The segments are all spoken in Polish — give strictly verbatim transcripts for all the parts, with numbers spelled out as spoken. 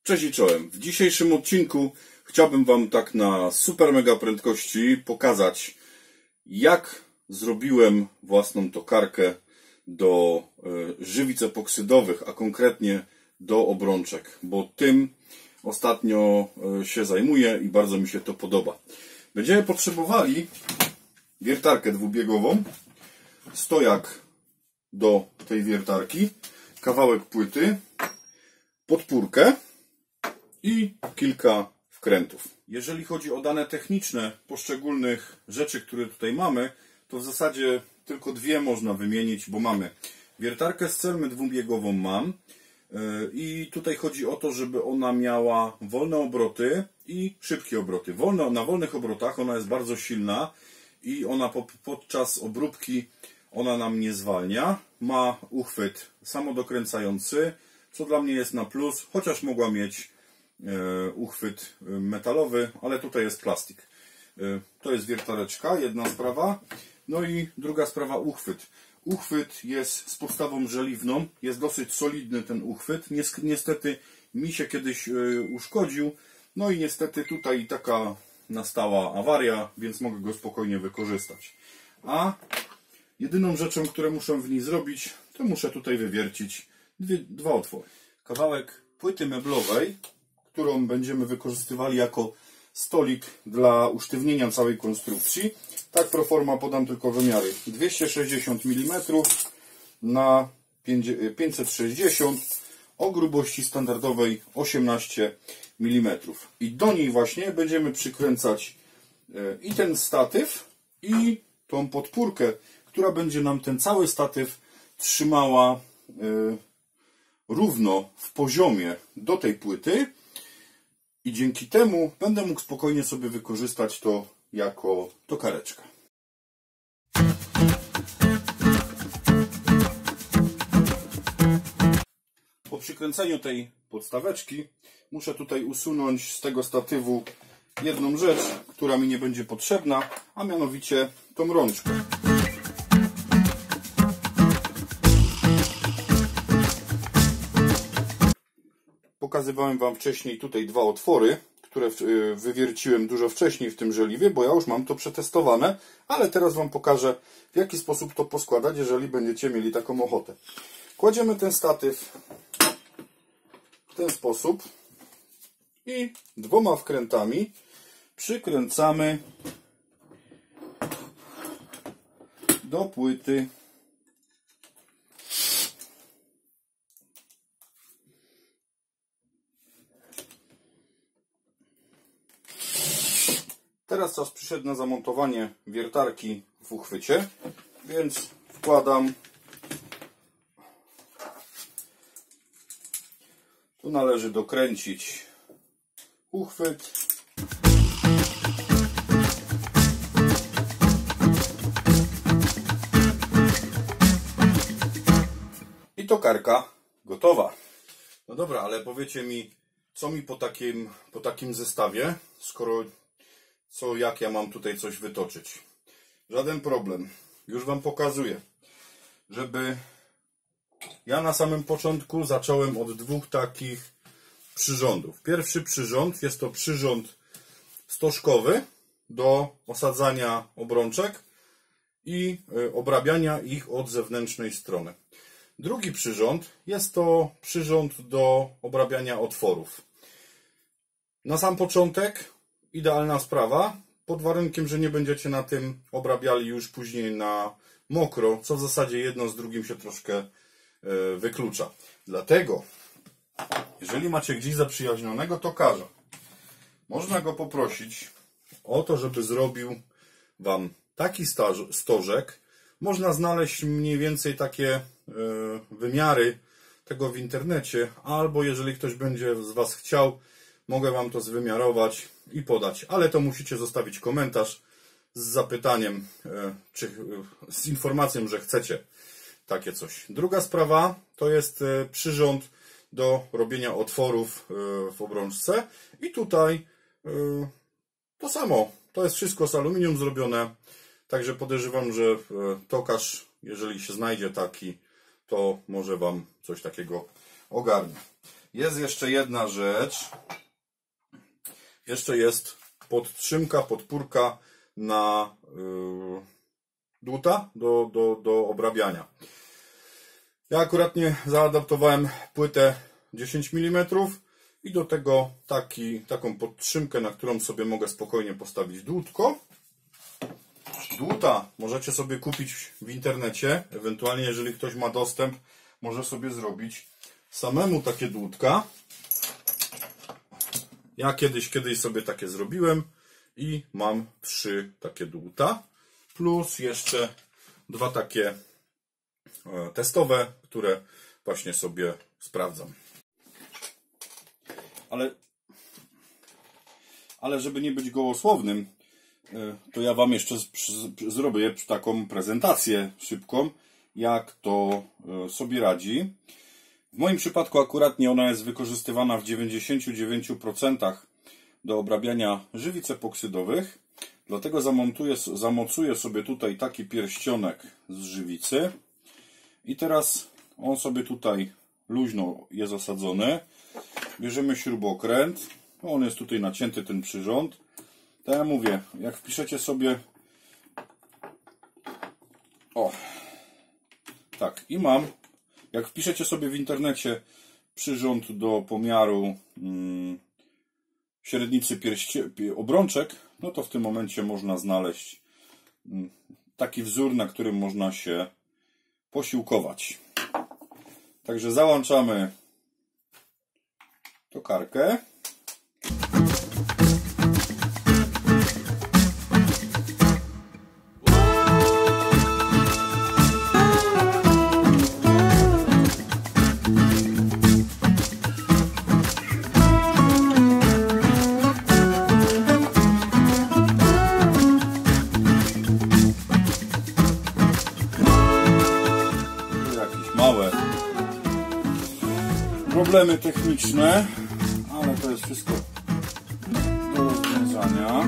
Cześć i czołem. W dzisiejszym odcinku chciałbym Wam tak na super mega prędkości pokazać, jak zrobiłem własną tokarkę do żywic epoksydowych, a konkretnie do obrączek, bo tym ostatnio się zajmuję i bardzo mi się to podoba. Będziemy potrzebowali wiertarkę dwubiegową, stojak do tej wiertarki, kawałek płyty, podpórkę i kilka wkrętów. Jeżeli chodzi o dane techniczne poszczególnych rzeczy, które tutaj mamy, to w zasadzie tylko dwie można wymienić, bo mamy wiertarkę z celmy dwubiegową mam i tutaj chodzi o to, żeby ona miała wolne obroty i szybkie obroty. Wolne, na wolnych obrotach ona jest bardzo silna i ona po, podczas obróbki ona nam nie zwalnia. Ma uchwyt samodokręcający, co dla mnie jest na plus, chociaż mogła mieć e, uchwyt metalowy, ale tutaj jest plastik. E, to jest wiertareczka, jedna sprawa. No i druga sprawa, uchwyt. Uchwyt jest z podstawą żeliwną, jest dosyć solidny ten uchwyt. Niestety mi się kiedyś e, uszkodził, no i niestety tutaj taka nastała awaria, więc mogę go spokojnie wykorzystać. A jedyną rzeczą, którą muszę w niej zrobić, to muszę tutaj wywiercić dwie, dwa otwory. Kawałek płyty meblowej, którą będziemy wykorzystywali jako stolik dla usztywnienia całej konstrukcji. Tak pro forma podam tylko wymiary. dwieście sześćdziesiąt milimetrów na pięćset sześćdziesiąt o grubości standardowej osiemnaście milimetrów. I do niej właśnie będziemy przykręcać i ten statyw, i tą podpórkę, która będzie nam ten cały statyw trzymała yy, równo w poziomie do tej płyty i dzięki temu będę mógł spokojnie sobie wykorzystać to jako tokareczkę. Po przykręceniu tej podstaweczki muszę tutaj usunąć z tego statywu jedną rzecz, która mi nie będzie potrzebna, a mianowicie tą rączkę. Pokazywałem Wam wcześniej tutaj dwa otwory, które wywierciłem dużo wcześniej w tym żeliwie, bo ja już mam to przetestowane, ale teraz Wam pokażę, w jaki sposób to poskładać, jeżeli będziecie mieli taką ochotę. Kładziemy ten statyw w ten sposób i dwoma wkrętami przykręcamy do płyty. Teraz czas przyszedł na zamontowanie wiertarki w uchwycie, więc wkładam. Tu należy dokręcić uchwyt. I tokarka gotowa. No dobra, ale powiecie mi, co mi po takim, po takim zestawie, skoro co, jak ja mam tutaj coś wytoczyć. Żaden problem. Już Wam pokazuję. Żeby ja na samym początku zacząłem od dwóch takich przyrządów. Pierwszy przyrząd jest to przyrząd stożkowy do osadzania obrączek i obrabiania ich od zewnętrznej strony. Drugi przyrząd jest to przyrząd do obrabiania otworów. Na sam początek idealna sprawa, pod warunkiem, że nie będziecie na tym obrabiali już później na mokro, co w zasadzie jedno z drugim się troszkę wyklucza. Dlatego, jeżeli macie gdzieś zaprzyjaźnionego tokarza, można go poprosić o to, żeby zrobił Wam taki stożek. Można znaleźć mniej więcej takie wymiary tego w internecie, albo jeżeli ktoś będzie z Was chciał, mogę Wam to zwymiarować i podać, ale to musicie zostawić komentarz z zapytaniem, czy z informacją, że chcecie takie coś. Druga sprawa to jest przyrząd do robienia otworów w obrączce i tutaj to samo. To jest wszystko z aluminium zrobione, także podejrzewam, że tokarz, jeżeli się znajdzie taki, to może Wam coś takiego ogarnie. Jest jeszcze jedna rzecz. Jeszcze jest podtrzymka, podpórka na yy, dłuta do, do, do obrabiania. Ja akurat nie zaadaptowałem płytę dziesięć milimetrów i do tego taki, taką podtrzymkę, na którą sobie mogę spokojnie postawić dłutko. Dłuta możecie sobie kupić w internecie, ewentualnie jeżeli ktoś ma dostęp, może sobie zrobić samemu takie dłutka. Ja kiedyś, kiedyś sobie takie zrobiłem i mam trzy takie dłuta, plus jeszcze dwa takie testowe, które właśnie sobie sprawdzam. Ale, ale żeby nie być gołosłownym, to ja Wam jeszcze zrobię taką prezentację szybką, jak to sobie radzi. W moim przypadku akuratnie ona jest wykorzystywana w dziewięćdziesięciu dziewięciu procentach do obrabiania żywic epoksydowych. Dlatego zamontuję, zamocuję sobie tutaj taki pierścionek z żywicy. I teraz on sobie tutaj luźno jest osadzony. Bierzemy śrubokręt. On jest tutaj nacięty, ten przyrząd. Tak jak mówię, jak wpiszecie sobie... O! Tak, i mam. Jak wpiszecie sobie w internecie przyrząd do pomiaru hmm, średnicy pierście, obrączek, no to w tym momencie można znaleźć hmm, taki wzór, na którym można się posiłkować. Także załączamy tokarkę. Problemy techniczne, ale to jest wszystko do rozwiązania.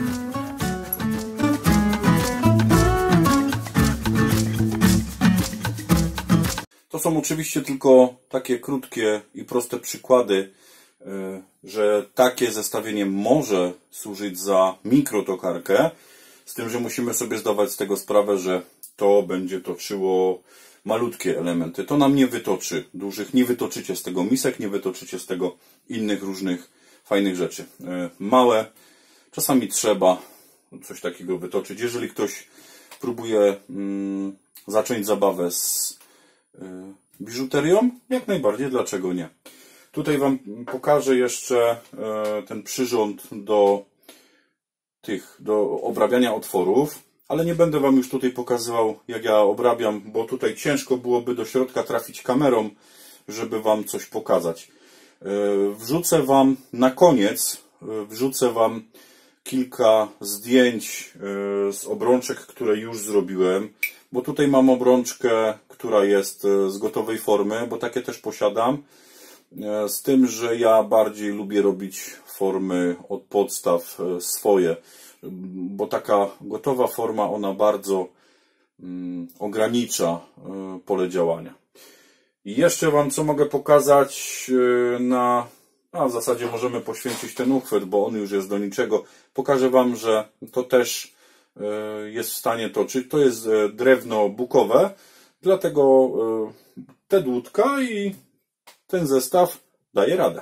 To są oczywiście tylko takie krótkie i proste przykłady, że takie zestawienie może służyć za mikrotokarkę, z tym, że musimy sobie zdawać z tego sprawę, że to będzie toczyło malutkie elementy. To nam nie wytoczy dużych, nie wytoczycie z tego misek, nie wytoczycie z tego innych różnych fajnych rzeczy. Małe, czasami trzeba coś takiego wytoczyć. Jeżeli ktoś próbuje mm, zacząć zabawę z y, biżuterią, jak najbardziej, dlaczego nie. Tutaj Wam pokażę jeszcze y, ten przyrząd do tych, do obrabiania otworów. Ale nie będę Wam już tutaj pokazywał, jak ja obrabiam, bo tutaj ciężko byłoby do środka trafić kamerą, żeby Wam coś pokazać. Wrzucę Wam na koniec, wrzucę Wam kilka zdjęć z obrączek, które już zrobiłem, bo tutaj mam obrączkę, która jest z gotowej formy, bo takie też posiadam, z tym, że ja bardziej lubię robić formy od podstaw swoje, bo taka gotowa forma, ona bardzo mm, ogranicza y, pole działania. I jeszcze Wam co mogę pokazać y, na... A w zasadzie możemy poświęcić ten uchwyt, bo on już jest do niczego. Pokażę Wam, że to też y, jest w stanie toczyć. To jest y, drewno bukowe, dlatego y, te dłutka i ten zestaw daje radę.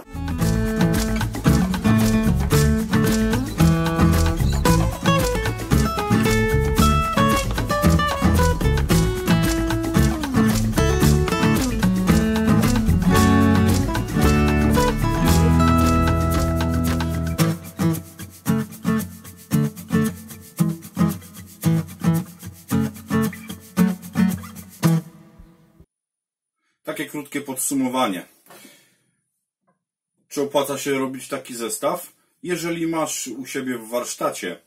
Takie krótkie podsumowanie. Czy opłaca się robić taki zestaw? Jeżeli masz u siebie w warsztacie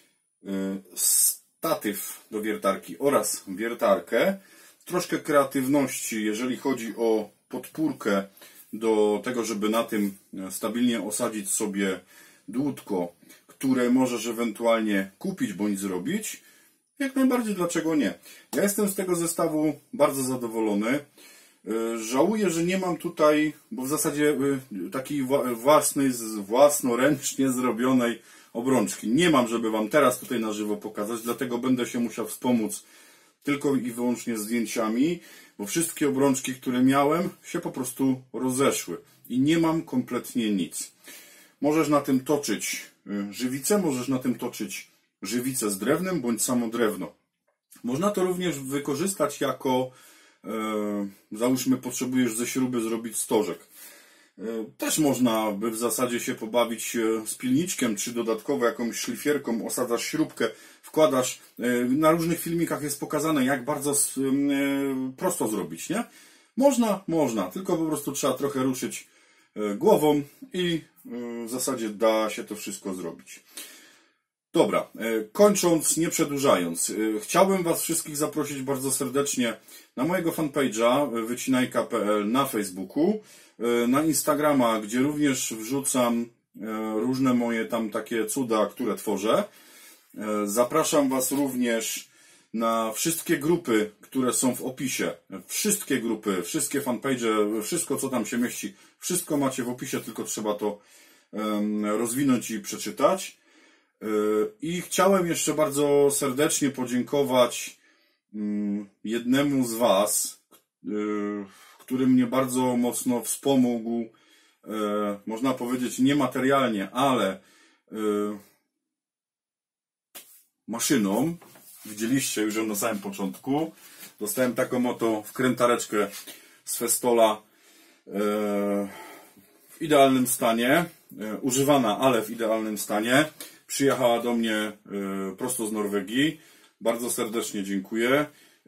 statyw do wiertarki oraz wiertarkę, troszkę kreatywności, jeżeli chodzi o podpórkę do tego, żeby na tym stabilnie osadzić sobie dłutko, które możesz ewentualnie kupić bądź zrobić, jak najbardziej, dlaczego nie? Ja jestem z tego zestawu bardzo zadowolony. Żałuję, że nie mam tutaj, bo w zasadzie takiej własnej, własnoręcznie zrobionej obrączki. Nie mam, żeby wam teraz tutaj na żywo pokazać, dlatego będę się musiał wspomóc tylko i wyłącznie zdjęciami, bo wszystkie obrączki, które miałem, się po prostu rozeszły i nie mam kompletnie nic. Możesz na tym toczyć żywicę, możesz na tym toczyć żywicę z drewnem bądź samo drewno. Można to również wykorzystać jako, e, załóżmy, potrzebujesz ze śruby zrobić stożek. E, też można by w zasadzie się pobawić z pilniczkiem, czy dodatkowo jakąś szlifierką, osadzasz śrubkę, wkładasz. E, na różnych filmikach jest pokazane, jak bardzo e, prosto zrobić, nie? Można, można, tylko po prostu trzeba trochę ruszyć e, głową i e, w zasadzie da się to wszystko zrobić. Dobra, kończąc, nie przedłużając, chciałbym was wszystkich zaprosić bardzo serdecznie na mojego fanpage'a wycinajka kropka pe el na Facebooku, na Instagrama, gdzie również wrzucam różne moje tam takie cuda, które tworzę. Zapraszam was również na wszystkie grupy, które są w opisie. Wszystkie grupy, wszystkie fanpage'e, wszystko co tam się mieści, wszystko macie w opisie, tylko trzeba to rozwinąć i przeczytać. I chciałem jeszcze bardzo serdecznie podziękować jednemu z was, który mnie bardzo mocno wspomógł, można powiedzieć niematerialnie, ale maszyną. Widzieliście już ją na samym początku. Dostałem taką oto wkrętareczkę z Festola w idealnym stanie, używana, ale w idealnym stanie. Przyjechała do mnie prosto z Norwegii. Bardzo serdecznie dziękuję.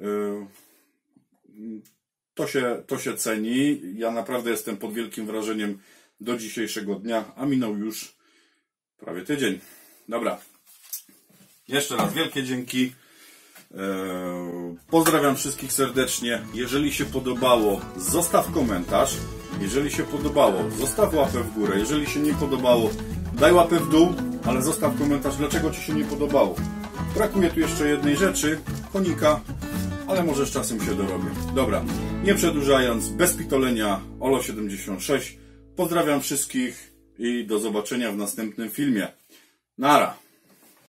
To się, to się ceni. Ja naprawdę jestem pod wielkim wrażeniem do dzisiejszego dnia, a minął już prawie tydzień. Dobra. Jeszcze raz wielkie dzięki. Pozdrawiam wszystkich serdecznie. Jeżeli się podobało, zostaw komentarz. Jeżeli się podobało, zostaw łapę w górę. Jeżeli się nie podobało, daj łapę w dół, ale zostaw komentarz, dlaczego ci się nie podobało. Brakuje tu jeszcze jednej rzeczy, konika, ale może z czasem się dorobię. Dobra, nie przedłużając, bez pitolenia, Olo siedemdziesiąt sześć. Pozdrawiam wszystkich i do zobaczenia w następnym filmie. Nara!